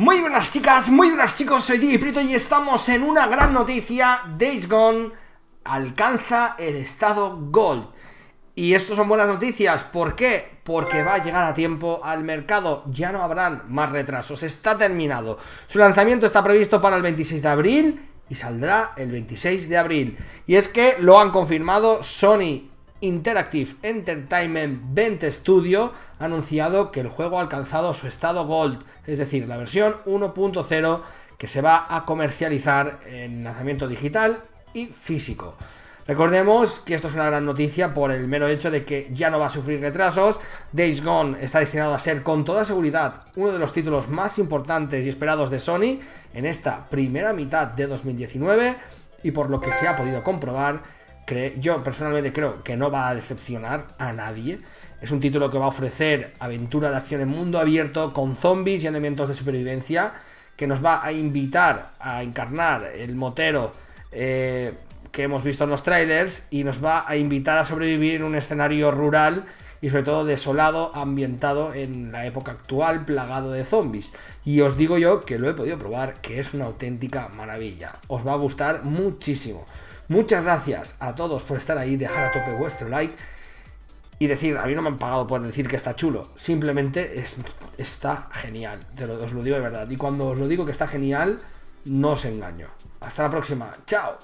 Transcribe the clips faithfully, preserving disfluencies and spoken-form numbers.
Muy buenas chicas, muy buenas chicos, soy Digi Prieto y estamos en una gran noticia. Days Gone alcanza el estado Gold. Y esto son buenas noticias, ¿por qué? Porque va a llegar a tiempo al mercado, ya no habrán más retrasos, está terminado. Su lanzamiento está previsto para el veintiséis de abril y saldrá el veintiséis de abril. Y es que lo han confirmado Sony Interactive Entertainment Vent Studio, ha anunciado que el juego ha alcanzado su estado Gold, es decir, la versión uno punto cero que se va a comercializar en lanzamiento digital y físico. Recordemos que esto es una gran noticia por el mero hecho de que ya no va a sufrir retrasos. Days Gone está destinado a ser con toda seguridad uno de los títulos más importantes y esperados de Sony en esta primera mitad de dos mil diecinueve, y por lo que se ha podido comprobar, yo personalmente creo que no va a decepcionar a nadie. Es un título que va a ofrecer aventura de acción en mundo abierto con zombies y elementos de supervivencia, que nos va a invitar a encarnar el motero eh, que hemos visto en los trailers, y nos va a invitar a sobrevivir en un escenario rural y sobre todo desolado, ambientado en la época actual, plagado de zombies. Y os digo yo que lo he podido probar, que es una auténtica maravilla. Os va a gustar muchísimo. Muchas gracias a todos por estar ahí, dejar a tope vuestro like y decir, a mí no me han pagado por decir que está chulo, simplemente es, está genial, te lo, os lo digo de verdad. Y cuando os lo digo que está genial, no os engaño. Hasta la próxima, chao.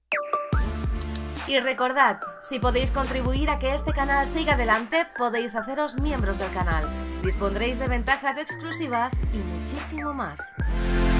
Y recordad, si podéis contribuir a que este canal siga adelante, podéis haceros miembros del canal. Dispondréis de ventajas exclusivas y muchísimo más.